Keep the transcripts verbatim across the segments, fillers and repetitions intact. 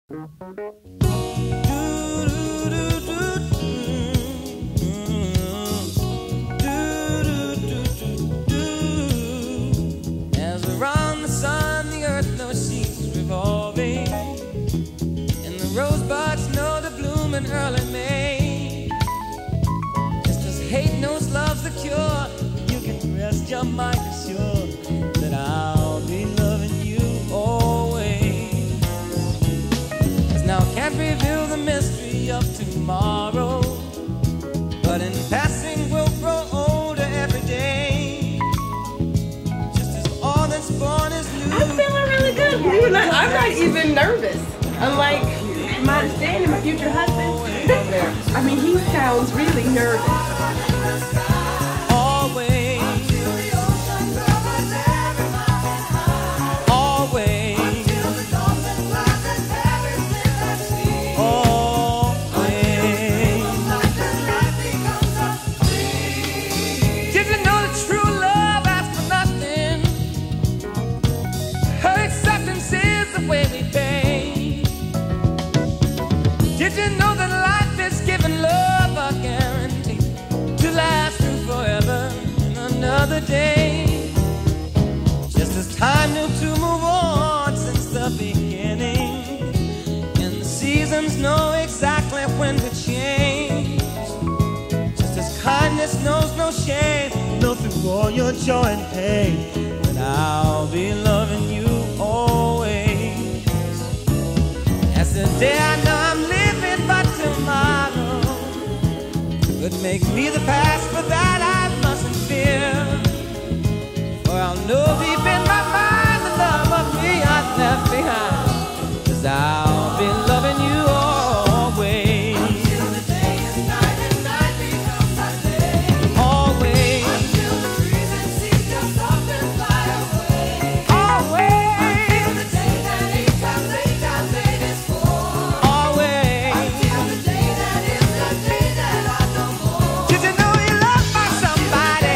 As around the sun, the earth knows she's revolving, and the rosebuds know to bloom in early May. Just as hate knows love's the cure, you can rest your mind assured that I'll be loving you always. As now can't reveal the mystery of tomorrow, but in passing we'll grow older every day. Just as all that's born is new. I'm feeling really good. Believe it or not, I'm not even nervous. Unlike my understanding, my future husband. I mean, he sounds really nervous. Always, always, always. Did you know that true love asks for nothing? Her acceptance is the way we pay. Did you know that life is giving love a guarantee to last through forever in another day? Just as time knew to move on since the beginning, and the seasons know exactly when to change. Just as kindness knows no shame, know through all your joy and pain, that I'll be loving you always. As the day I know I'm living, but tomorrow could make me the past, but that I mustn't fear. For I'll know deep in my mind the love of me I've left behind, 'cause I'll be loving you always. Until the day is night and night becomes our day. Always. Until the trees and seas just up and fly away. Always. Until the day that eight times eight times eight is four. Always. Until the day that is the day that I know more. Did you know you loved by somebody?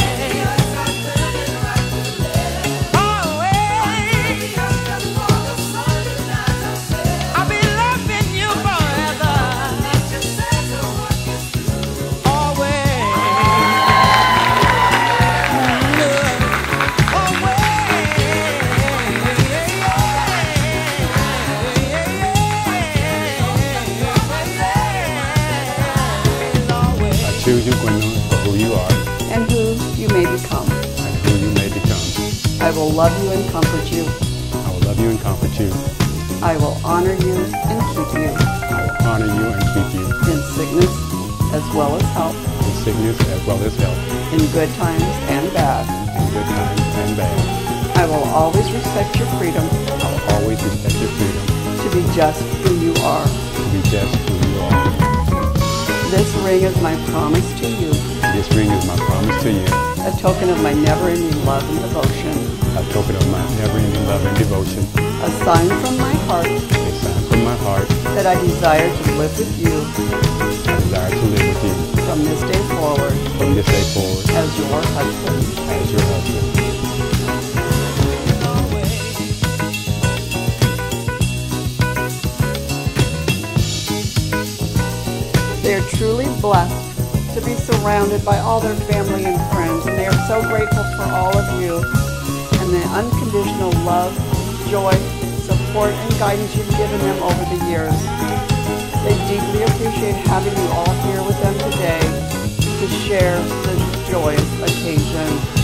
Always. I'll be loving you forever. Always. I choose you, Gwendolyn, for who you are and who you may become. and who you may become. I will love you and comfort you. I will love you and comfort you. I will honor you and keep you I will honor you and keep you in sickness as well as health, in sickness as well as health, in good times and bad. in good times and bad. I will always respect your freedom I will always respect your freedom to be just who you are. to be just who you are. This ring is my promise to you, This ring is my promise to you, a token of my never-ending love and devotion, a token of my never-ending love and devotion, a sign from my heart a sign from my heart that I desire to live with you I desire to live with you from this day forward from this day forward as your husband. as your husband. They are truly blessed to be surrounded by all their family and friends, and they are so grateful for all of you and the unconditional love, joy, support, and guidance you've given them over the years. They deeply appreciate having you all here with them today to share this joyous occasion.